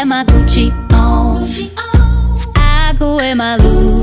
have my Gucci on. I go wear my Louis